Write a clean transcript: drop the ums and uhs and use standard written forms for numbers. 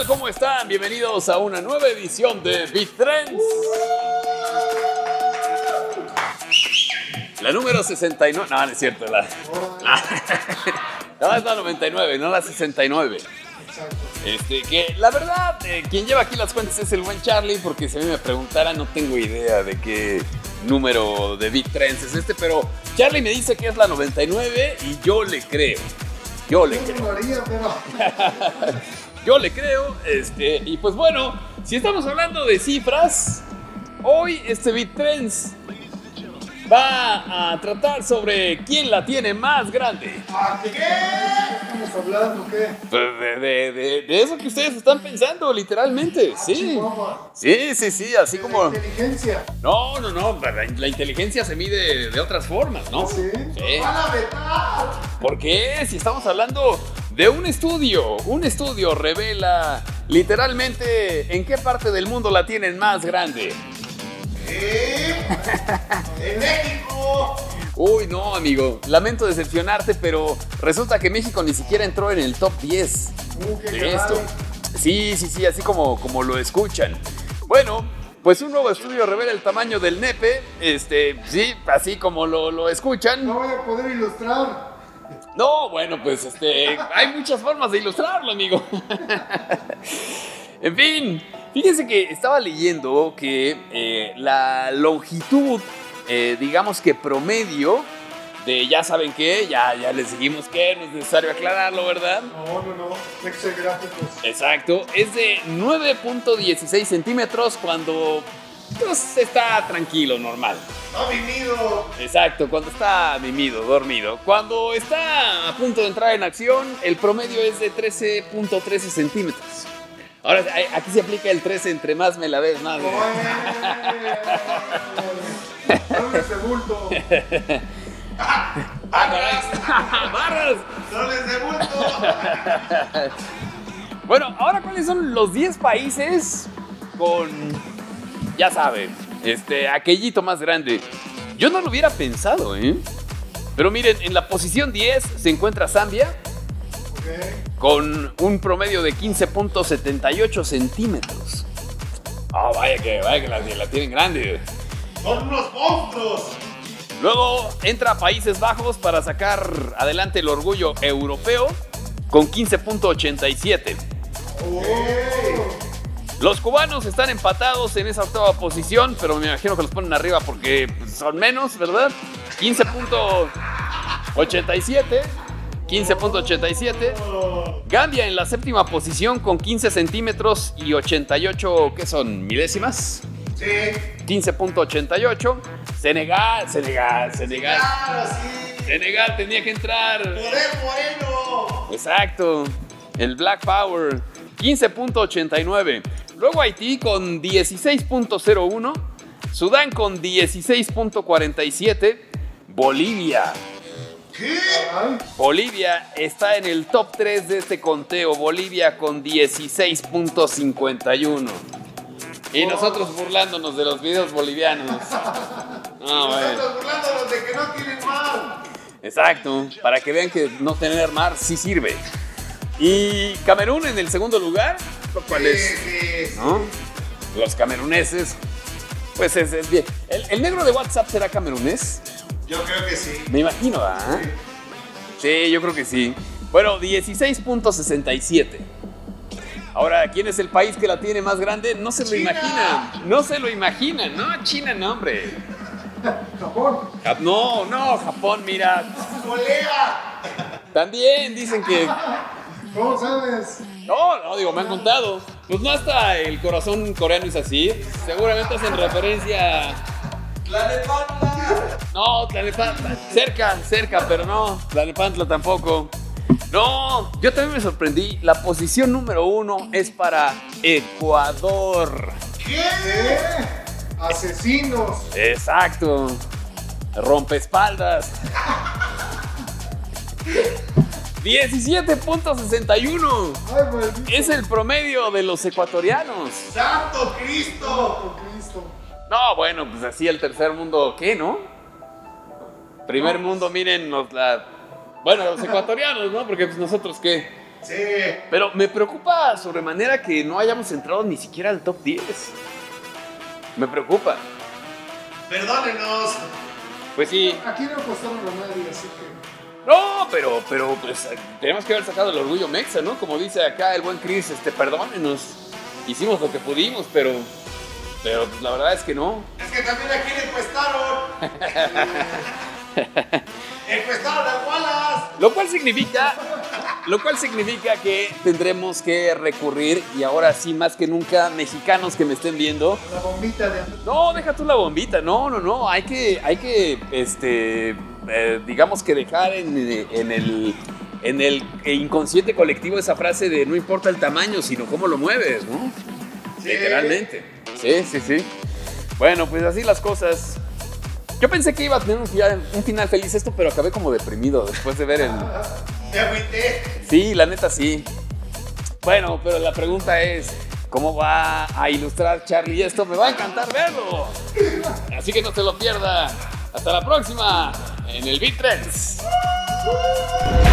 tal? ¿Cómo están? Bienvenidos a una nueva edición de Beat Trends. La número 69. No, no es cierto. No, es la 99, no la 69. Que la verdad, quien lleva aquí las cuentas es el buen Charlie, porque si a mí me preguntara no tengo idea de qué número de Beat Trends es pero Charlie me dice que es la 99 y yo le creo. Yo le creo, y pues bueno, si estamos hablando de cifras, hoy Beat Trends va a tratar sobre quién la tiene más grande. ¿Qué? ¿Estamos hablando qué? Pues de eso que ustedes están pensando, literalmente, sí. Sí, así como... ¿La inteligencia? No, la inteligencia se mide de otras formas, ¿no? ¿Sí? Sí. ¡Van a vetar! ¿Por qué? Si estamos hablando de un estudio revela literalmente en qué parte del mundo la tienen más grande. ¡En México! Uy, no, amigo, lamento decepcionarte, pero resulta que México ni siquiera entró en el top 10 de esto. Sí, así como lo escuchan. Bueno, pues un nuevo estudio revela el tamaño del nepe, sí, así como lo escuchan. No voy a poder ilustrar. No, bueno, pues hay muchas formas de ilustrarlo, amigo. En fin, fíjense que estaba leyendo que la longitud, digamos que promedio de ya saben qué, ya les dijimos que no es necesario aclararlo, ¿verdad? No, Excel gráficos. Exacto, es de 9.16 centímetros cuando pues, está tranquilo, normal. ¡Ha venido! Exacto, cuando está mimido, dormido. Cuando está a punto de entrar en acción, el promedio es de 13.13 centímetros. Ahora, aquí se aplica el 13, entre más me la ves, más. ¡Dobles de bulto! ¡Barras! ¡Dobles de bulto! Bueno, ahora, ¿cuáles son los 10 países con, ya saben, aquellito más grande? Yo no lo hubiera pensado, Pero miren, en la posición 10 se encuentra Zambia. Con un promedio de 15.78 centímetros. Vaya que la tienen grande. ¡Son unos monstruos! Luego entra Países Bajos para sacar adelante el orgullo europeo con 15.87. Los cubanos están empatados en esa octava posición, pero me imagino que los ponen arriba porque son menos, ¿verdad? 15.87. Gambia en la séptima posición con 15 centímetros y 88, ¿qué son? ¿Milésimas? Sí. 15.88. Senegal. Claro, sí. Senegal tenía que entrar. ¡Poder moreno! Exacto. El Black Power. 15.89. Luego Haití con 16.01. Sudán con 16.47. Bolivia. ¿Qué? Bolivia está en el top 3 de este conteo. Bolivia con 16.51. Y nosotros burlándonos de los videos bolivianos. Nosotros burlándonos de que no tienen mar. Exacto, para que vean que no tener mar sí sirve. Y Camerún en el segundo lugar, lo cual es, ¿no? Los cameruneses, pues es bien. ¿El negro de WhatsApp será camerunés? Yo creo que sí. Me imagino, ¿ah? Sí, yo creo que sí. Bueno, 16.67. Ahora, ¿quién es el país que la tiene más grande? No se lo imaginan. No se lo imaginan, ¿no? China, no, hombre. Japón. No, Japón, mira. ¡Colega! También dicen que... ¿Cómo sabes? No, digo, me han contado. Pues no hasta el corazón coreano es así. Seguramente hacen referencia... ¡Tlalnepantla! No, Tlalnepantla. Cerca, pero no. Tlalnepantla tampoco. No, yo también me sorprendí. La posición número 1 es para Ecuador. ¿Qué? ¡Asesinos! Exacto. Rompespaldas. 17.61. ¡Ay, maldito! Es el promedio de los ecuatorianos. ¡Santo Cristo! No, bueno, pues así el tercer mundo, ¿qué, no? Primer mundo, mírennos los ecuatorianos, ¿no? Porque pues nosotros, ¿qué? Sí. Pero me preocupa sobremanera que no hayamos entrado ni siquiera al top 10. Me preocupa. Perdónenos. Pues sí. Aquí no apostamos a nadie, así que... No, pero pues tenemos que haber sacado el orgullo mexa, ¿no? Como dice acá el buen Chris, perdónenos. Hicimos lo que pudimos, pero pues, la verdad es que no. Es que también aquí le encuestaron. Encuestaron a Wallace. Lo cual significa que tendremos que recurrir, y ahora sí más que nunca, mexicanos que me estén viendo. La bombita de... No, deja tú la bombita, no, hay que digamos que dejar en el inconsciente colectivo esa frase de no importa el tamaño, sino cómo lo mueves, ¿no? Sí. Literalmente. Sí. Bueno, pues así las cosas. Yo pensé que iba a tener un final feliz esto, pero acabé como deprimido después de ver el... Te agüité. Sí, la neta sí. Bueno, pero la pregunta es, ¿cómo va a ilustrar Charlie esto? Me va a encantar verlo. Así que no se lo pierda. Hasta la próxima en el Beat Trends.